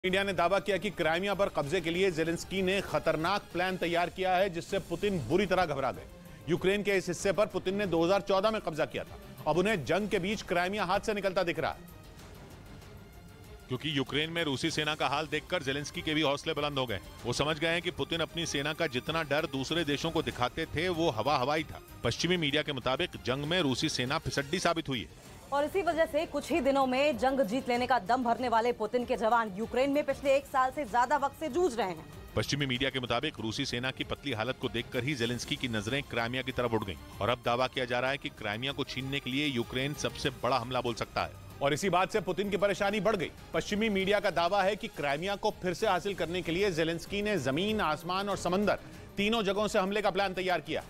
India ने दावा किया कि क्राइमिया पर कब्जे के लिए जेलेंस्की ने खतरनाक प्लान तैयार किया है, जिससे पुतिन बुरी तरह घबरा गए। यूक्रेन के इस हिस्से पर पुतिन ने 2014 में कब्जा किया था। अब उन्हें जंग के बीच क्राइमिया हाथ से निकलता दिख रहा है। क्योंकि यूक्रेन में रूसी सेना का हाल देखकर जेलेंस्की के भी हौसले बुलंद हो गए। वो समझ गए हैं कि पुतिन अपनी सेना का जितना डर दूसरे देशों को दिखाते थे वो हवाई था। पश्चिमी मीडिया के मुताबिक जंग में रूसी सेना फिसड्डी साबित हुई है और इसी वजह से कुछ ही दिनों में जंग जीत लेने का दम भरने वाले पुतिन के जवान यूक्रेन में पिछले 1 साल से ज्यादा वक्त से जूझ रहे हैं। पश्चिमी मीडिया के मुताबिक रूसी सेना की पतली हालत को देखकर ही जेलेंस्की की नजरें क्राइमिया की तरफ उड़ गईं और अब दावा किया जा रहा है कि क्राइमिया को छीनने के लिए यूक्रेन सबसे बड़ा हमला बोल सकता है। और इसी बात से पुतिन की परेशानी बढ़ गई। पश्चिमी मीडिया का दावा है कि क्राइमिया को फिर से हासिल करने के लिए जेलेंस्की ने जमीन, आसमान और समंदर तीनों जगहों से हमले का प्लान तैयार किया,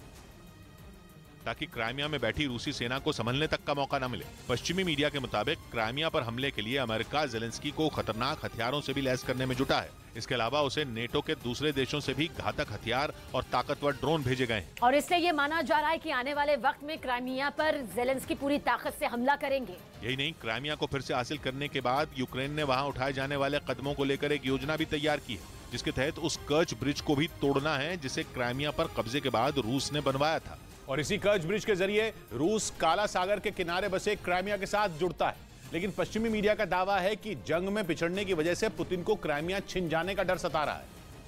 ताकि क्राइमिया में बैठी रूसी सेना को संभलने तक का मौका न मिले। पश्चिमी मीडिया के मुताबिक क्राइमिया पर हमले के लिए अमेरिका जेलेंस्की को खतरनाक हथियारों से भी लैस करने में जुटा है। इसके अलावा उसे नेटो के दूसरे देशों से भी घातक हथियार और ताकतवर ड्रोन भेजे गए हैं। और इसलिए ये माना जा रहा है कि आने वाले वक्त में क्राइमिया पर जेलेंस्की पूरी ताकत से हमला करेंगे। यही नहीं, क्राइमिया को फिर से हासिल करने के बाद यूक्रेन ने वहाँ उठाए जाने वाले कदमों को लेकर एक योजना भी तैयार की है, जिसके तहत उस कर्च ब्रिज को भी तोड़ना है जिसे क्राइमिया पर कब्जे के बाद रूस ने बनवाया था। और इसी कर्च ब्रिज के जरिए रूस काला सागर के किनारे बसे क्राइमिया के साथ जुड़ता है। लेकिन पश्चिमी मीडिया का दावा है कि जंग में पिछड़ने की वजह से पुतिन को क्राइमिया छिन जाने का डर सता रहा है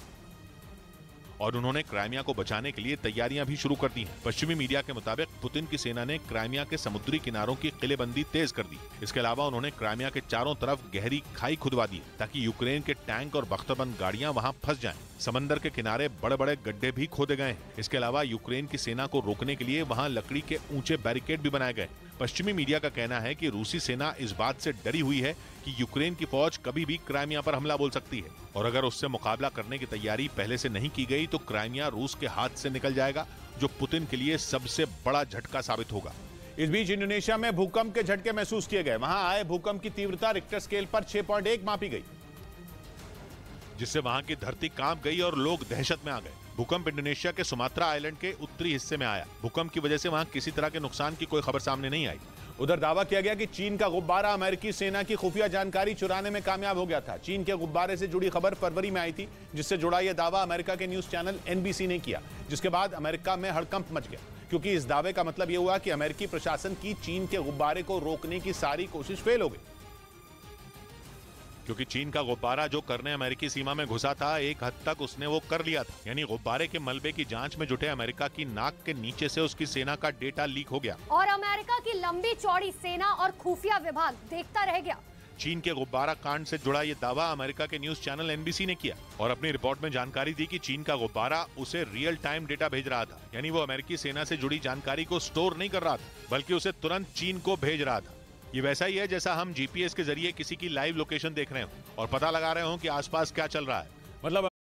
और उन्होंने क्राइमिया को बचाने के लिए तैयारियां भी शुरू कर दी हैं। पश्चिमी मीडिया के मुताबिक पुतिन की सेना ने क्राइमिया के समुद्री किनारों की किलेबंदी तेज कर दी। इसके अलावा उन्होंने क्राइमिया के चारों तरफ गहरी खाई खुदवा दी ताकि यूक्रेन के टैंक और बख्तरबंद गाड़ियां वहां फंस जाएं। समंदर के किनारे बड़े बड़े गड्ढे भी खोदे गए हैं। इसके अलावा यूक्रेन की सेना को रोकने के लिए वहां लकड़ी के ऊंचे बैरिकेड भी बनाए गए। पश्चिमी मीडिया का कहना है कि रूसी सेना इस बात से डरी हुई है कि यूक्रेन की फौज कभी भी क्राइमिया पर हमला बोल सकती है और अगर उससे मुकाबला करने की तैयारी पहले से नहीं की गई तो क्राइमिया रूस के हाथ से निकल जाएगा, जो पुतिन के लिए सबसे बड़ा झटका साबित होगा। इस बीच इंडोनेशिया में भूकंप के झटके महसूस किए गए। वहां आए भूकंप की तीव्रता रिक्टर स्केल पर 6.1 मापी गई, जिससे वहां की धरती कांप गई और लोग दहशत में आ गए। भूकंप इंडोनेशिया के सुमात्रा आइलैंड के उत्तरी हिस्से में आया। भूकंप की वजह से वहां किसी तरह के नुकसान की कोई खबर सामने नहीं आई। उधर दावा किया गया कि चीन का गुब्बारा अमेरिकी सेना की खुफिया जानकारी चुराने में कामयाब हो गया था। चीन के गुब्बारे से जुड़ी खबर फरवरी में आई थी, जिससे जुड़ा यह दावा अमेरिका के न्यूज चैनल NBC ने किया, जिसके बाद अमेरिका में हड़कंप मच गया, क्योंकि इस दावे का मतलब यह हुआ कि अमेरिकी प्रशासन की चीन के गुब्बारे को रोकने की सारी कोशिश फेल हो गई। क्योंकि चीन का गुब्बारा जो करने अमेरिकी सीमा में घुसा था, एक हद तक उसने वो कर लिया था। यानी गुब्बारे के मलबे की जांच में जुटे अमेरिका की नाक के नीचे से उसकी सेना का डेटा लीक हो गया और अमेरिका की लंबी चौड़ी सेना और खुफिया विभाग देखता रह गया। चीन के गुब्बारा कांड से जुड़ा ये दावा अमेरिका के न्यूज चैनल NBC ने किया और अपनी रिपोर्ट में जानकारी दी कि चीन का गुब्बारा उसे रियल टाइम डेटा भेज रहा था। यानी वो अमेरिकी सेना से जुड़ी जानकारी को स्टोर नहीं कर रहा था, बल्कि उसे तुरंत चीन को भेज रहा था। ये वैसा ही है जैसा हम GPS के जरिए किसी की लाइव लोकेशन देख रहे हो और पता लगा रहे हो कि आसपास क्या चल रहा है। मतलब